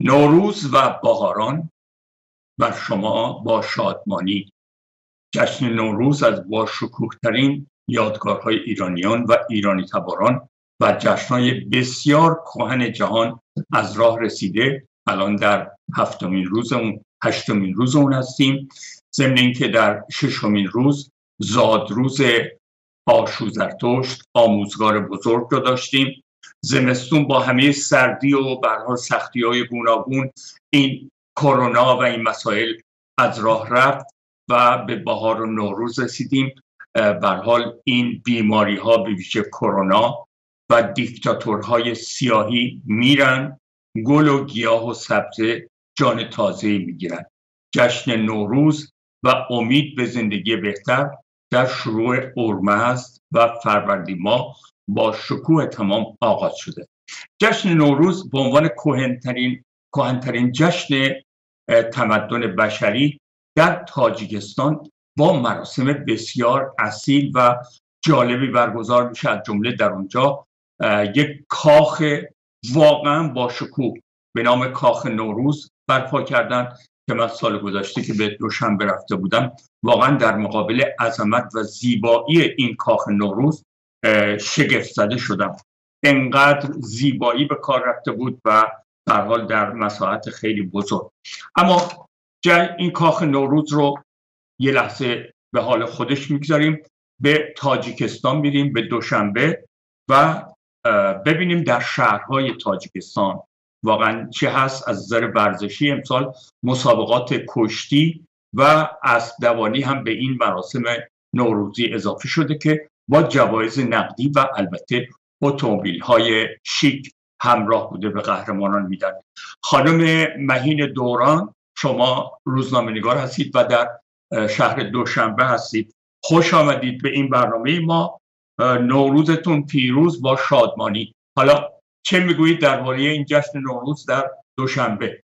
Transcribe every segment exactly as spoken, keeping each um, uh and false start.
نوروز و بهاران بر شما با شادمانی. جشن نوروز از با شکوه ترین یادگارهای ایرانیان و ایرانی تباران و جشنهای بسیار کهن جهان از راه رسیده. الان در هفتمین روز اون هشتمین روز اون هستیم. ضمن اینکه در ششمین روز زادروز آشوزرتشت آموزگار بزرگ رو داشتیم. زمستون با همه سردی و به هر حال سختی‌های گوناگون این کرونا و این مسائل از راه رفت و به بهار و نوروز رسیدیم. به هر حال این بیماری‌ها به ویژه کرونا و دیکتاتورهای سیاهی میرن، گل و گیاه و سبزه جان تازه میگیرن. جشن نوروز و امید به زندگی بهتر در شروع اورمزد و فروردین ماه با شکوه تمام آغاز شده. جشن نوروز به عنوان کهن‌ترین کهن‌ترین جشن تمدن بشری در تاجیکستان با مراسم بسیار اصیل و جالبی برگزار میشه. از جمله در اونجا یک کاخ واقعا با شکوه به نام کاخ نوروز برپا کردن که من سال گذشته که به دوشنبه رفته بودم واقعا در مقابل عظمت و زیبایی این کاخ نوروز شگفت زده شدم. انقدر زیبایی به کار رفته بود و در حال در مساحت خیلی بزرگ. اما این کاخ نوروز رو یه لحظه به حال خودش میگذاریم، به تاجیکستان میریم به دوشنبه و ببینیم در شهرهای تاجیکستان واقعا چه هست. از نظر ورزشی امسال مسابقات کشتی و اسب‌دوانی هم به این مراسم نوروزی اضافه شده که با جوایز نقدی و البته اتومبیل‌های شیک همراه بوده به قهرمانان میدن. خانم مهین دوران، شما روزنامه‌نگار هستید و در شهر دوشنبه هستید. خوش آمدید به این برنامه ما. نوروزتون پیروز با شادمانی. حالا چه میگویید درباره این جشن نوروز در دوشنبه؟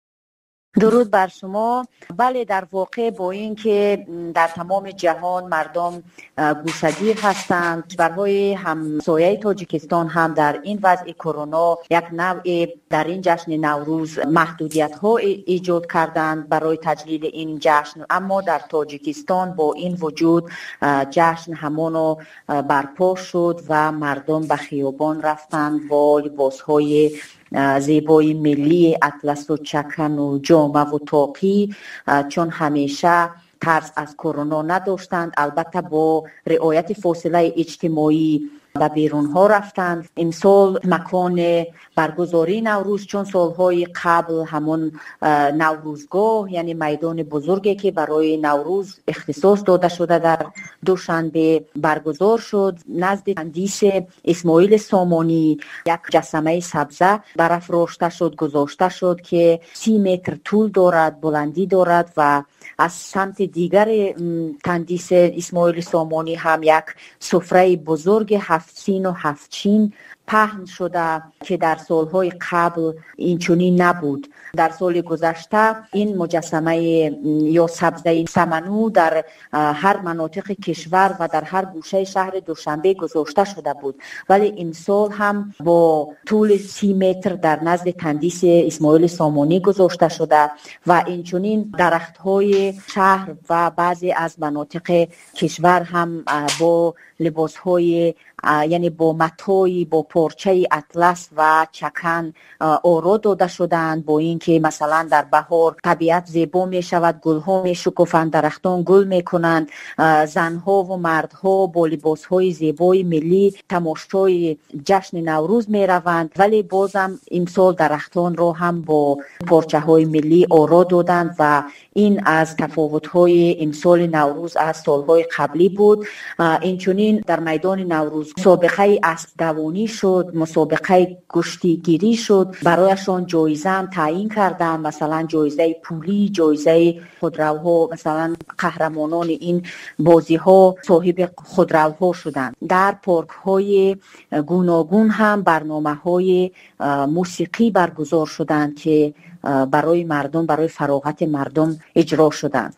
درود بر شما. بله، در واقع با این که در تمام جهان مردم گوشه‌گیر هستند، کشورهای همسایه تاجیکستان هم در این وضع کرونا یک نوع در این جشن نوروز محدودیت ها ایجاد کردند برای تجلیل این جشن، اما در تاجیکستان با این وجود جشن همانو برپا شد و مردم به خیابان رفتند با لباس های زیبای ملی اطلس و چکن و جامه و طاقی، چون همیشه ترس از کرونا نداشتند. البته با رعایت فاصله اجتماعی و بیرون ها رفتند. امسال مکان برگزاری نوروز چون سالهای قبل همون نوروزگاه، یعنی میدان بزرگی که برای نوروز اختصاص داده شده در دوشنبه برگزار شد، نزد تندیس اسماعیل سامانی یک مجسمه سبزه برافراشته شد، گذاشته شد که سی متر طول دارد، بلندی دارد و از سمت دیگر تندیس اسماعیل سامانی هم یک سفره بزرگ هفت سین و هفت چین پهن شده که در سالهای قبل این چنین نبود. در سال گذشته این مجسمه یا سبزه سمنو در هر مناطق کشور و در هر گوشه شهر دوشنبه گذاشته شده بود، ولی این سال هم با طول سی متر در نزد تندیس اسماعیل سامانی گذاشته شده و این چنین درخت‌های شهر و بعضی از مناطق کشور هم با لباس‌های یعنی با متوی با پارچه اطلس و چکن آرا داده شدند. با اینکه مثلا در بهار طبیعت زیبا می شود، گلها می شکوفند، درختان گل می کنند، زنها و مردها با لباس های زیبای ملی تماشای جشن نوروز می روند، ولی بازم امسال درختان را هم با پارچه های ملی آرا دادند و این از تفاوت های امسال نوروز از سالهای قبلی بود. این چنین در میدان نوروز مسابقه اسب دوانی شد، مسابقه گشتی گیری شد، برایشان جایزه هم تعیین کردند، مثلا جایزه پولی، جایزه خودروها، مثلا قهرمانان این بازی ها صاحب خودروها شدند. در پارک های گوناگون هم برنامه های موسیقی برگزار شدند که برای مردم، برای فراغت مردم اجرا شدند.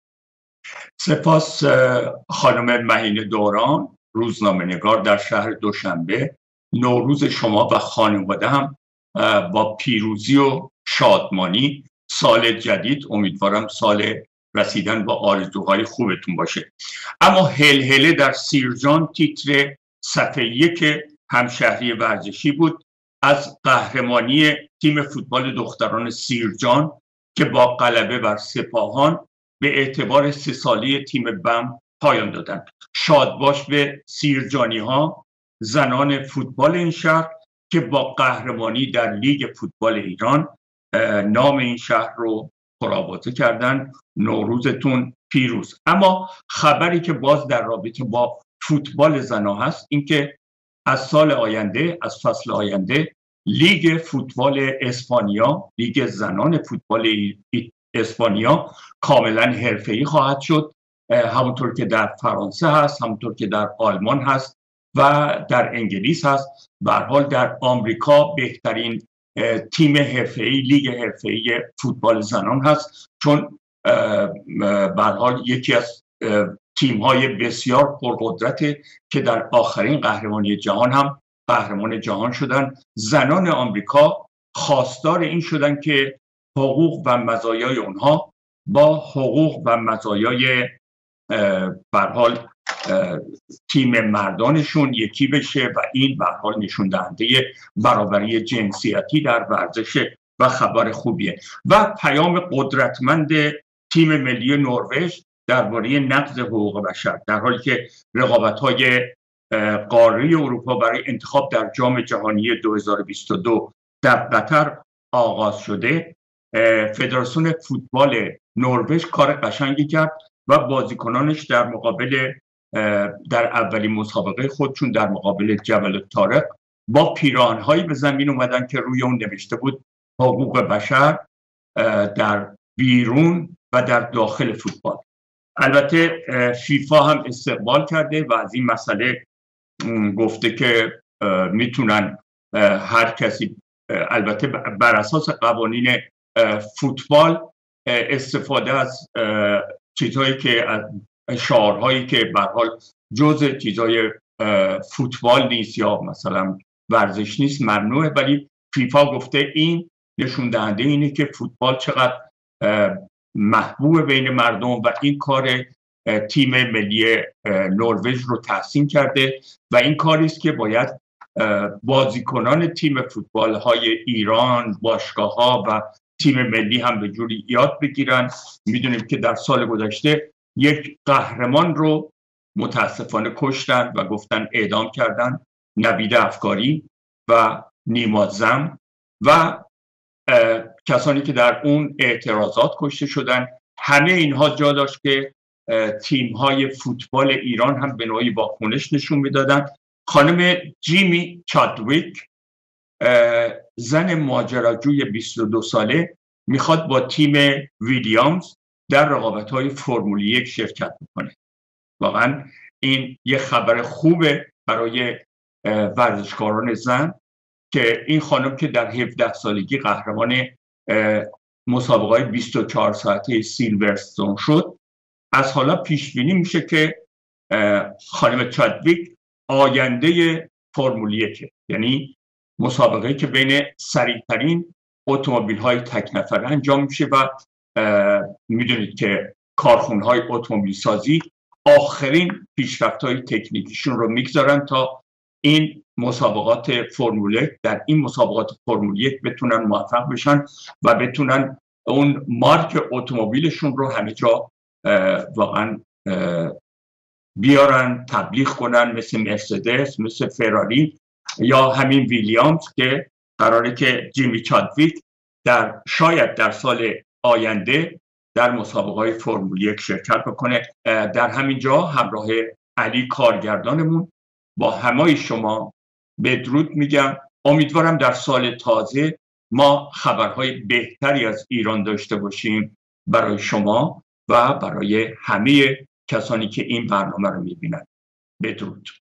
سپاس خانم مهین دوران، روزنامه‌نگار در شهر دوشنبه. نوروز شما و خانواده هم با پیروزی و شادمانی. سال جدید امیدوارم سال رسیدن با آرزوهای خوبتون باشه. اما هلهله در سیرجان تیتر صفحه یک همشهری ورزشی بود از قهرمانی تیم فوتبال دختران سیرجان که با غلبه بر سپاهان به اعتبار سه ساله تیم بم پایان دادند. شاد باش به سیرجانی ها، زنان فوتبال این شهر که با قهرمانی در لیگ فوتبال ایران نام این شهر رو پرآوازه کردن. نوروزتون پیروز. اما خبری که باز در رابطه با فوتبال زنان هست این که از سال آینده، از فصل آینده، لیگ فوتبال اسپانیا، لیگ زنان فوتبال اسپانیا کاملا حرفه‌ای خواهد شد، همونطور که در فرانسه هست، همونطور که در آلمان هست و در انگلیس هست. به هر حال در آمریکا بهترین تیم حرفه‌ای، لیگ حرفه‌ای فوتبال زنان هست، چون به هر حال یکی از تیم‌های بسیار پرقدرت که در آخرین قهرمانی جهان هم قهرمان جهان شدن. زنان آمریکا خواستار این شدن که حقوق و مزایای اونها با حقوق و مزایای به هر حال تیم مردانشون یکی بشه و این به هر حال نشون دهنده برابری جنسیتی در ورزش و خبر خوبیه. و پیام قدرتمند تیم ملی نروژ درباره نقض حقوق بشر در حالی که رقابت‌های قاره اروپا برای انتخاب در جام جهانی دو هزار و بیست و دو در قطر آغاز شده، فدراسیون فوتبال نروژ کار قشنگی کرد و بازیکنانش در مقابل در اولین مسابقه خودشون در مقابل جبل الطارق با پیراهن‌هایی به زمین اومدن که روی اون نوشته بود حقوق بشر در بیرون و در داخل فوتبال. البته فیفا هم استقبال کرده و از این مسئله گفته که میتونن هر کسی، البته بر اساس قوانین فوتبال، استفاده از چیزهایی که شعارهایی که به هر حال جزء چیزهای فوتبال نیست یا مثلا ورزش نیست ممنوعه، ولی فیفا گفته این نشون دهنده اینه که فوتبال چقدر محبوب بین مردم و این کار تیم ملی نروژ رو تحسین کرده و این کاری است که باید بازیکنان تیم فوتبال های ایران، باشگاه ها و تیم ملی هم به جوری یاد بگیرن. میدونیم که در سال گذشته یک قهرمان رو متاسفانه کشتن و گفتن اعدام کردن، نوید افکاری و نیمازم و کسانی که در اون اعتراضات کشته شدن. همه اینها جا داشت که تیم‌های فوتبال ایران هم به نوعی واکنش نشون میدادن. خانم جیمی چادویک، زن ماجراجوی بیست و دو ساله، میخواد با تیم ویلیامز در رقابت‌های فرمول یک شرکت بکنه. واقعا این یه خبر خوبه برای ورزشکاران زن که این خانم که در هفده سالگی قهرمان مسابقه‌های بیست و چهار ساعته سیلورستون شد، از حالا پیش بینی میشه که خانم چادویک آینده فرمول یک، یعنی مسابقه که بین سریعترین اتومبیل‌های تک نفره انجام میشه و میدونید که کارخانه‌های اتومبیل سازی آخرین پیشرفت‌های تکنیکیشون رو میگذارن تا این مسابقات فرمول یک در این مسابقات فرمول یک بتونن موفق بشن و بتونن اون مارک اتومبیلشون رو همه جا واقعا بیارن، تبلیغ کنن، مثل مرسدس، مثل فراری یا همین ویلیامز که قراره که جیمی چادویک در شاید در سال آینده در مسابقات فرمول یک شرکت بکنه. در همین جا همراه علی کارگردانمون با همه شما بدرود میگم. امیدوارم در سال تازه ما خبرهای بهتری از ایران داشته باشیم برای شما و برای همه کسانی که این برنامه رو میبینن. بدرود.